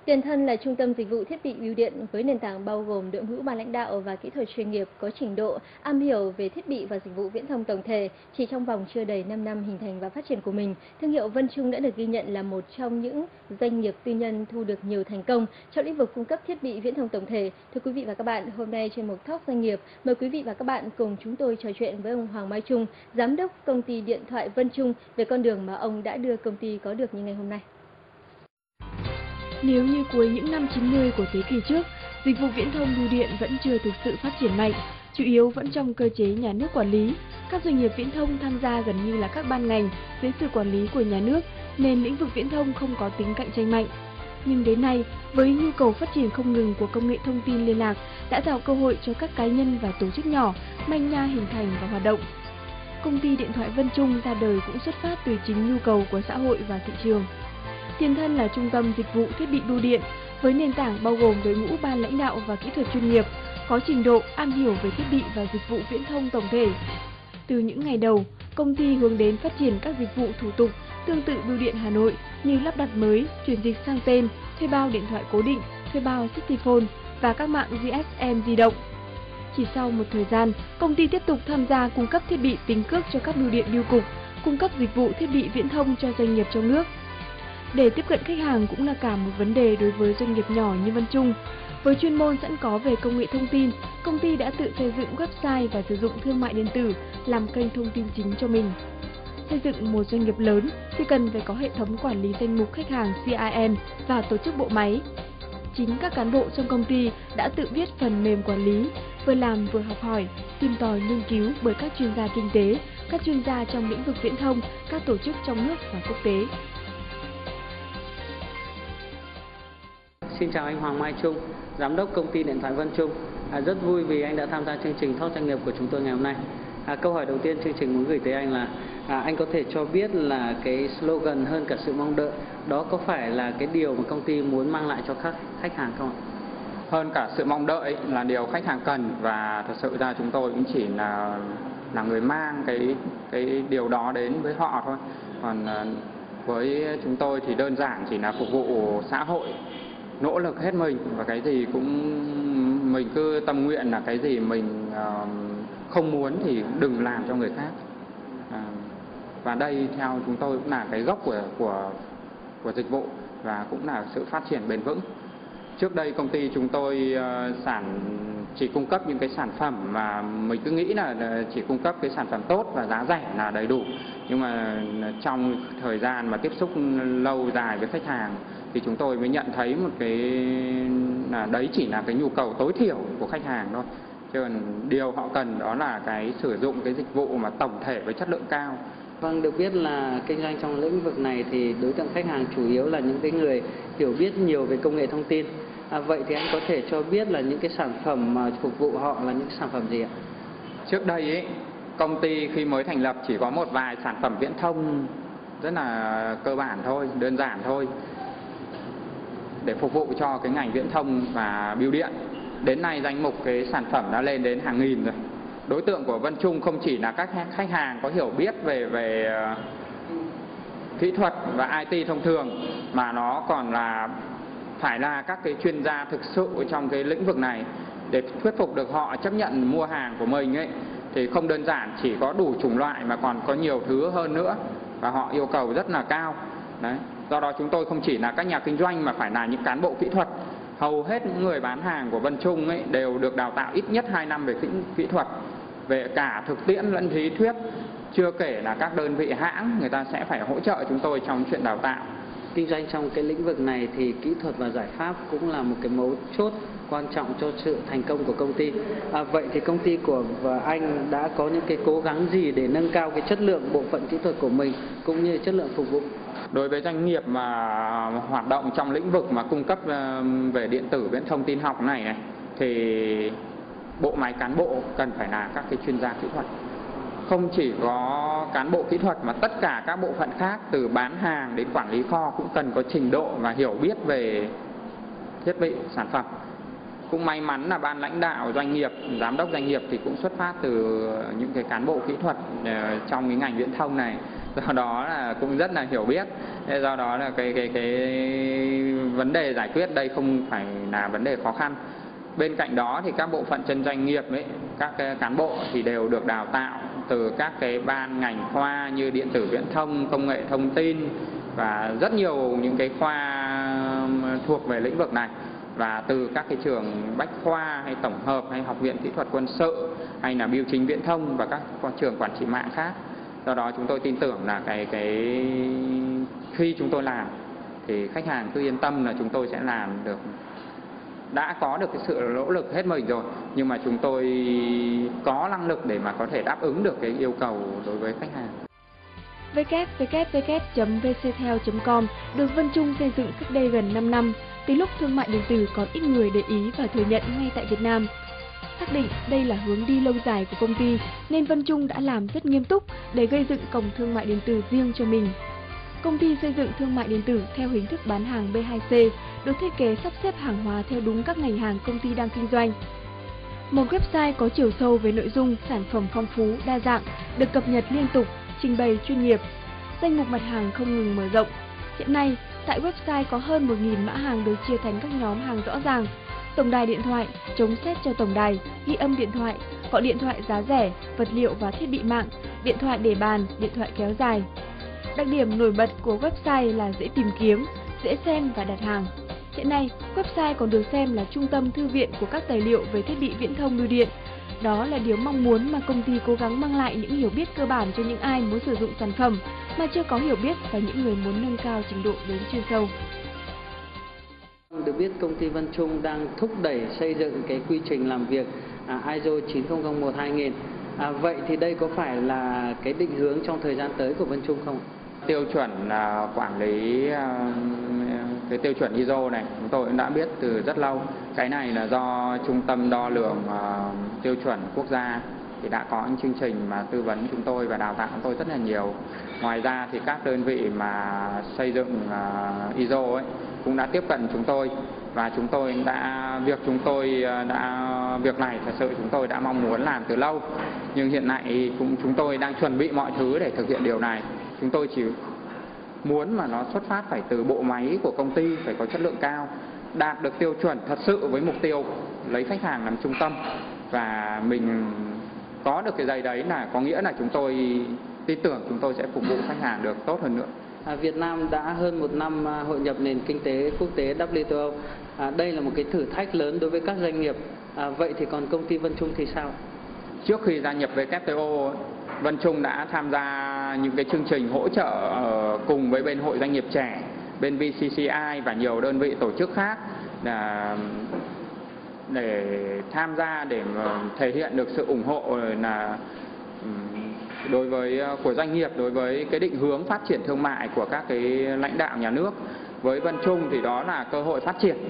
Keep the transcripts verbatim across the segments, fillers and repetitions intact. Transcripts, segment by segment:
Tiền thân là trung tâm dịch vụ thiết bị bưu điện với nền tảng bao gồm đội ngũ ban lãnh đạo và kỹ thuật chuyên nghiệp có trình độ, am hiểu về thiết bị và dịch vụ viễn thông tổng thể. Chỉ trong vòng chưa đầy năm năm hình thành và phát triển của mình, thương hiệu Vân Trung đã được ghi nhận là một trong những doanh nghiệp tư nhân thu được nhiều thành công trong lĩnh vực cung cấp thiết bị viễn thông tổng thể. Thưa quý vị và các bạn, hôm nay trên mục Talk Doanh nghiệp, mời quý vị và các bạn cùng chúng tôi trò chuyện với ông Hoàng Mai Trung, giám đốc công ty điện thoại Vân Trung về con đường mà ông đã đưa công ty có được như ngày hôm nay. Nếu như cuối những năm chín mươi của thế kỷ trước, dịch vụ viễn thông bưu điện vẫn chưa thực sự phát triển mạnh, chủ yếu vẫn trong cơ chế nhà nước quản lý. Các doanh nghiệp viễn thông tham gia gần như là các ban ngành dưới sự quản lý của nhà nước, nên lĩnh vực viễn thông không có tính cạnh tranh mạnh. Nhưng đến nay, với nhu cầu phát triển không ngừng của công nghệ thông tin liên lạc đã tạo cơ hội cho các cá nhân và tổ chức nhỏ manh nha hình thành và hoạt động. Công ty điện thoại Vân Trung ra đời cũng xuất phát từ chính nhu cầu của xã hội và thị trường. Tiền thân là trung tâm dịch vụ thiết bị bưu điện với nền tảng bao gồm đội ngũ ban lãnh đạo và kỹ thuật chuyên nghiệp, có trình độ, am hiểu về thiết bị và dịch vụ viễn thông tổng thể. Từ những ngày đầu, công ty hướng đến phát triển các dịch vụ thủ tục tương tự bưu điện Hà Nội như lắp đặt mới, chuyển dịch sang tên, thuê bao điện thoại cố định, thuê bao Cityphone và các mạng giê ét em di động. Chỉ sau một thời gian, công ty tiếp tục tham gia cung cấp thiết bị tính cước cho các bưu điện bưu cục, cung cấp dịch vụ thiết bị viễn thông cho doanh nghiệp trong nước. Để tiếp cận khách hàng cũng là cả một vấn đề đối với doanh nghiệp nhỏ như Vân Trung. Với chuyên môn sẵn có về công nghệ thông tin, công ty đã tự xây dựng website và sử dụng thương mại điện tử làm kênh thông tin chính cho mình. Xây dựng một doanh nghiệp lớn thì cần phải có hệ thống quản lý danh mục khách hàng xê i em và tổ chức bộ máy. Chính các cán bộ trong công ty đã tự viết phần mềm quản lý, vừa làm vừa học hỏi, tìm tòi nghiên cứu bởi các chuyên gia kinh tế, các chuyên gia trong lĩnh vực viễn thông, các tổ chức trong nước và quốc tế. Xin chào anh Hoàng Mai Trung, giám đốc công ty điện thoại Vân Trung. À, rất vui vì anh đã tham gia chương trình Talk Doanh nghiệp của chúng tôi ngày hôm nay. À, câu hỏi đầu tiên chương trình muốn gửi tới anh là à, anh có thể cho biết là cái slogan hơn cả sự mong đợi đó có phải là cái điều mà công ty muốn mang lại cho các khách hàng không ạ? Hơn cả sự mong đợi là điều khách hàng cần, và thật sự ra chúng tôi cũng chỉ là là người mang cái cái điều đó đến với họ thôi. Còn với chúng tôi thì đơn giản chỉ là phục vụ xã hội, nỗ lực hết mình, và cái gì cũng mình cứ tâm nguyện là cái gì mình uh, không muốn thì đừng làm cho người khác. Uh, và đây theo chúng tôi cũng là cái gốc của của của dịch vụ và cũng là sự phát triển bền vững. Trước đây công ty chúng tôi uh, sản chỉ cung cấp những cái sản phẩm mà mình cứ nghĩ là chỉ cung cấp cái sản phẩm tốt và giá rẻ là đầy đủ. Nhưng mà trong thời gian mà tiếp xúc lâu dài với khách hàng thì chúng tôi mới nhận thấy một cái là đấy chỉ là cái nhu cầu tối thiểu của khách hàng thôi. Chứ còn điều họ cần đó là cái sử dụng cái dịch vụ mà tổng thể với chất lượng cao. Vâng, được biết là kinh doanh trong lĩnh vực này thì đối tượng khách hàng chủ yếu là những cái người hiểu biết nhiều về công nghệ thông tin. À, vậy thì anh có thể cho biết là những cái sản phẩm mà phục vụ họ là những sản phẩm gì ạ? Trước đây ấy, công ty khi mới thành lập chỉ có một vài sản phẩm viễn thông rất là cơ bản thôi, đơn giản thôi, để phục vụ cho cái ngành viễn thông và bưu điện. Đến nay danh mục cái sản phẩm đã lên đến hàng nghìn rồi. Đối tượng của Vân Trung không chỉ là các khách hàng có hiểu biết về về kỹ thuật và i tê thông thường, mà nó còn là phải là các cái chuyên gia thực sự trong cái lĩnh vực này. Để thuyết phục được họ chấp nhận mua hàng của mình ấy thì không đơn giản chỉ có đủ chủng loại mà còn có nhiều thứ hơn nữa, và họ yêu cầu rất là cao. Đấy. Do đó chúng tôi không chỉ là các nhà kinh doanh mà phải là những cán bộ kỹ thuật. Hầu hết những người bán hàng của Vân Trung ấy đều được đào tạo ít nhất hai năm về kỹ, kỹ thuật, về cả thực tiễn lẫn lý thuyết. Chưa kể là các đơn vị hãng người ta sẽ phải hỗ trợ chúng tôi trong chuyện đào tạo. Kinh doanh trong cái lĩnh vực này thì kỹ thuật và giải pháp cũng là một cái mấu chốt quan trọng cho sự thành công của công ty. À, vậy thì công ty của và anh đã có những cái cố gắng gì để nâng cao cái chất lượng bộ phận kỹ thuật của mình cũng như chất lượng phục vụ? Đối với doanh nghiệp mà hoạt động trong lĩnh vực mà cung cấp về điện tử viễn thông tin học này này thì bộ máy cán bộ cần phải là các cái chuyên gia kỹ thuật. Không chỉ có cán bộ kỹ thuật mà tất cả các bộ phận khác, từ bán hàng đến quản lý kho cũng cần có trình độ và hiểu biết về thiết bị, sản phẩm. Cũng may mắn là ban lãnh đạo doanh nghiệp, giám đốc doanh nghiệp thì cũng xuất phát từ những cái cán bộ kỹ thuật trong cái ngành viễn thông này. Do đó là cũng rất là hiểu biết. Thế do đó là cái cái cái vấn đề giải quyết đây không phải là vấn đề khó khăn. Bên cạnh đó thì các bộ phận chân doanh nghiệp ấy, các cái cán bộ thì đều được đào tạo từ các cái ban ngành khoa như điện tử viễn thông, công nghệ thông tin và rất nhiều những cái khoa thuộc về lĩnh vực này, và từ các cái trường bách khoa hay tổng hợp hay học viện kỹ thuật quân sự hay là bưu chính viễn thông và các trường quản trị mạng khác. Do đó chúng tôi tin tưởng là cái cái khi chúng tôi làm thì khách hàng cứ yên tâm là chúng tôi sẽ làm được, đã có được cái sự nỗ lực hết mình rồi, nhưng mà chúng tôi có năng lực để mà có thể đáp ứng được cái yêu cầu đối với khách hàng. w w w chấm vctel chấm com được Vân Trung xây dựng cách đây gần năm năm, từ lúc thương mại điện tử còn ít người để ý và thừa nhận ngay tại Việt Nam. Xác định đây là hướng đi lâu dài của công ty nên Vân Trung đã làm rất nghiêm túc để gây dựng cổng thương mại điện tử riêng cho mình. Công ty xây dựng thương mại điện tử theo hình thức bán hàng B hai C, được thiết kế sắp xếp hàng hóa theo đúng các ngành hàng công ty đang kinh doanh. Một website có chiều sâu về nội dung, sản phẩm phong phú, đa dạng, được cập nhật liên tục, trình bày chuyên nghiệp. Danh mục mặt hàng không ngừng mở rộng. Hiện nay, tại website có hơn một nghìn mã hàng được chia thành các nhóm hàng rõ ràng. Tổng đài điện thoại, chống sét cho tổng đài, ghi âm điện thoại, gọi điện thoại giá rẻ, vật liệu và thiết bị mạng, điện thoại để bàn, điện thoại kéo dài. Đặc điểm nổi bật của website là dễ tìm kiếm, dễ xem và đặt hàng. Hiện nay, website còn được xem là trung tâm thư viện của các tài liệu về thiết bị viễn thông bưu điện. Đó là điều mong muốn mà công ty cố gắng mang lại những hiểu biết cơ bản cho những ai muốn sử dụng sản phẩm mà chưa có hiểu biết và những người muốn nâng cao trình độ đến chuyên sâu. Được biết công ty Vân Trung đang thúc đẩy xây dựng cái quy trình làm việc à, i ét o chín không không một hai nghìn. À, vậy thì đây có phải là cái định hướng trong thời gian tới của Vân Trung không? Tiêu chuẩn uh, quản lý uh, cái tiêu chuẩn i ét o này chúng tôi cũng đã biết từ rất lâu. Cái này là do Trung tâm đo lường uh, tiêu chuẩn quốc gia thì đã có những chương trình mà tư vấn chúng tôi và đào tạo chúng tôi rất là nhiều. Ngoài ra thì các đơn vị mà xây dựng uh, i ét o ấy cũng đã tiếp cận chúng tôi, và chúng tôi đã việc chúng tôi đã việc này thật sự chúng tôi đã mong muốn làm từ lâu, nhưng hiện nay cũng chúng tôi đang chuẩn bị mọi thứ để thực hiện điều này. Chúng tôi chỉ muốn mà nó xuất phát phải từ bộ máy của công ty phải có chất lượng cao, đạt được tiêu chuẩn thật sự với mục tiêu lấy khách hàng làm trung tâm, và mình có được cái giấy đấy là có nghĩa là chúng tôi tin tưởng chúng tôi sẽ phục vụ khách hàng được tốt hơn nữa. À, Việt Nam đã hơn một năm hội nhập nền kinh tế quốc tế W T O. À, đây là một cái thử thách lớn đối với các doanh nghiệp. À, vậy thì còn công ty Vân Trung thì sao? Trước khi gia nhập W T O, Vân Trung đã tham gia những cái chương trình hỗ trợ cùng với bên Hội Doanh nghiệp trẻ, bên vê xê xê i và nhiều đơn vị tổ chức khác là để tham gia để thể hiện được sự ủng hộ là đối với của doanh nghiệp đối với cái định hướng phát triển thương mại của các cái lãnh đạo nhà nước. Với Vân Trung thì đó là cơ hội phát triển,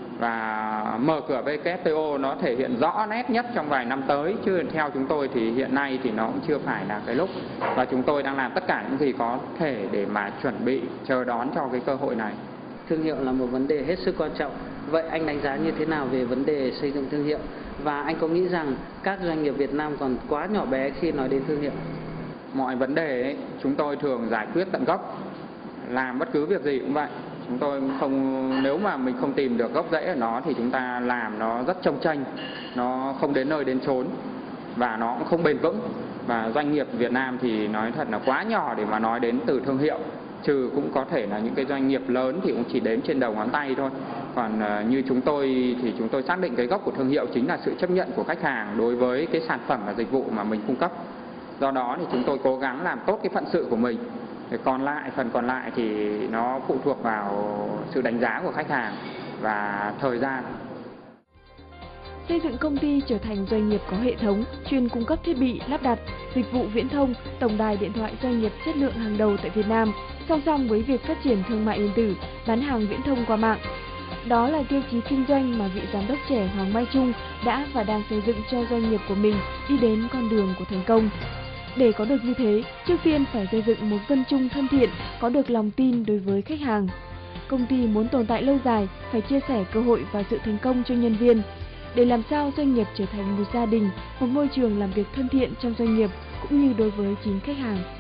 và mở cửa W T O nó thể hiện rõ nét nhất trong vài năm tới, chứ theo chúng tôi thì hiện nay thì nó cũng chưa phải là cái lúc, và chúng tôi đang làm tất cả những gì có thể để mà chuẩn bị chờ đón cho cái cơ hội này. Thương hiệu là một vấn đề hết sức quan trọng. Vậy anh đánh giá như thế nào về vấn đề xây dựng thương hiệu, và anh có nghĩ rằng các doanh nghiệp Việt Nam còn quá nhỏ bé khi nói đến thương hiệu? Mọi vấn đề ấy, chúng tôi thường giải quyết tận gốc, làm bất cứ việc gì cũng vậy. Chúng tôi không, nếu mà mình không tìm được gốc rễ ở nó thì chúng ta làm nó rất chông chênh, nó không đến nơi đến chốn và nó cũng không bền vững. Và doanh nghiệp Việt Nam thì nói thật là quá nhỏ để mà nói đến từ thương hiệu, trừ cũng có thể là những cái doanh nghiệp lớn thì cũng chỉ đếm trên đầu ngón tay thôi. Còn uh, như chúng tôi thì chúng tôi xác định cái gốc của thương hiệu chính là sự chấp nhận của khách hàng đối với cái sản phẩm và dịch vụ mà mình cung cấp. Do đó thì chúng tôi cố gắng làm tốt cái phận sự của mình. Còn lại, phần còn lại thì nó phụ thuộc vào sự đánh giá của khách hàng và thời gian. Xây dựng công ty trở thành doanh nghiệp có hệ thống, chuyên cung cấp thiết bị, lắp đặt, dịch vụ viễn thông, tổng đài điện thoại doanh nghiệp chất lượng hàng đầu tại Việt Nam, song song với việc phát triển thương mại điện tử, bán hàng viễn thông qua mạng. Đó là tiêu chí kinh doanh mà vị giám đốc trẻ Hoàng Mai Trung đã và đang xây dựng cho doanh nghiệp của mình đi đến con đường của thành công. Để có được như thế, trước tiên phải xây dựng một Vân Trung thân thiện, có được lòng tin đối với khách hàng. Công ty muốn tồn tại lâu dài, phải chia sẻ cơ hội và sự thành công cho nhân viên. Để làm sao doanh nghiệp trở thành một gia đình, một môi trường làm việc thân thiện trong doanh nghiệp cũng như đối với chính khách hàng.